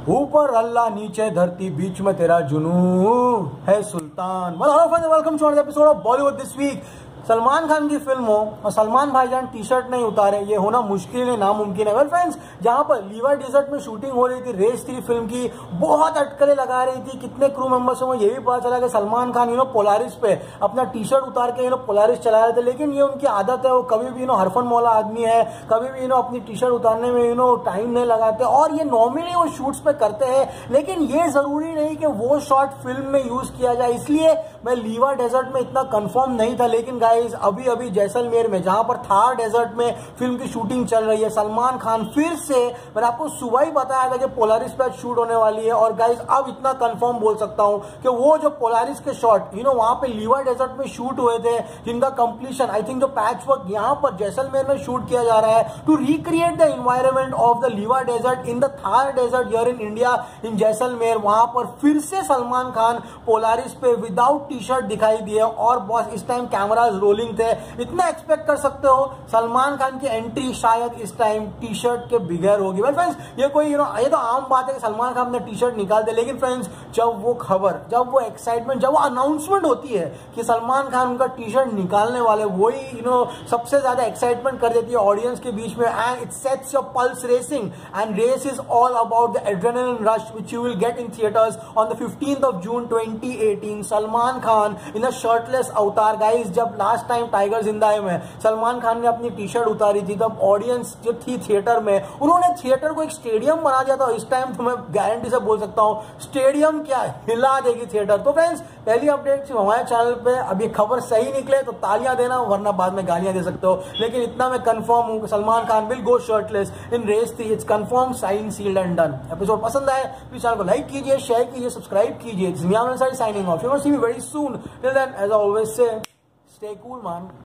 ऊपर अल्लाह नीचे धरती बीच में तेरा जुनू है Sultan. Welcome to another episode of Bollywood this week. Salman Khan की फिल्म हो और सलमान भाईजान टी शर्ट नहीं उतारे, ये होना मुश्किल है, नामुमकिन है। वेल फ्रेंड्स, जहां पर लीवर डेजर्ट में शूटिंग हो रही थी रेस 3 फिल्म की, बहुत अटकलें लगा रही थी कितने क्रू मेंबर्स हो, ये भी पता चला कि सलमान खान पोलारिस पे अपना टी शर्ट उतार के पोलारिस चला रहे थे। लेकिन ये उनकी आदत है, वो कभी भी हरफन मौला आदमी है, कभी भी अपनी टी शर्ट उतारने में टाइम नहीं लगाते और ये नॉर्मली वो शूट्स पे करते हैं। लेकिन ये जरूरी नहीं कि वो शॉट फिल्म में यूज किया जाए, इसलिए मैं लीवर डेजर्ट में इतना कंफर्म नहीं था। लेकिन अभी अभी जैसलमेर में, जहां पर थार डेजर्ट में फिल्म की शूटिंग चल रही है, सलमान खान फिर से, मैंने आपको सुबह ही बताया था कि पोलारिस पे शूट होने वाली है। और गाइस अब इतना कंफर्म बोल सकता हूं कि वो जो पोलारिस के शॉट वहां पे लीवर डेजर्ट में शूट हुए थे, जिनका कंप्लीशन आई थिंक जो पैच वर्क यहां पर जैसलमेर में शूट किया जा रहा है to recreate the environment of the Liwa desert in the Thar desert here in India in Jaisalmer. वहां पर फिर से सलमान खान पोलारिस पे विदाउट टी शर्ट दिखाई दिए और बॉस इस टाइम कैमराज रोलिंग थे। इतना एक्सपेक्ट कर सकते हो सलमान खान की एंट्री शायद इस टाइम टी शर्ट के बगैर होगी। वेल फ्रेंड्स, ये कोई ये तो आम बात है कि सलमान खान अपने टी शर्ट निकाल दे। लेकिन फ्रेंड्स, जब वो खबर, जब वो एक्साइटमेंट, जब वो अनाउंसमेंट होती है कि सलमान खान उनका टी शर्ट निकालने वाले, वही सबसे ज्यादा एक्साइटमेंट कर देती है ऑडियंस के बीच में। And it sets your pulse racing and Race is all about the adrenaline rush which you will get in theatres on the 15th of June 2018। Salman Khan in a shirtless avatar. Guys, जब last time Tiger Zinda Hai में सलमान खान ने अपनी T shirt उतारी थी, तब audience जो थी theatre में, उन्होंने थिएटर को एक स्टेडियम बना दिया था। इस टाइम तो मैं गारंटी से बोल सकता हूं स्टेडियम क्या हिला देगी थिएटर। तो फ्रेंड्स, पहली अपडेट हमारे चैनल पे। अब ये खबर सही निकले तो तालियां देना, वरना बाद में गालियां दे सकते हो। लेकिन इतना मैं कंफर्म हूं कि Salman Khan will go shirtless in Race 3। It's confirm, sign, sealed and done. Episode पसंद आए प्लीज चैनल को लाइक कीजिए, शेयर कीजिए, सब्सक्राइब कीजिए। Signing off. You will see me very soon. Till then, as I always say, stay cool, man.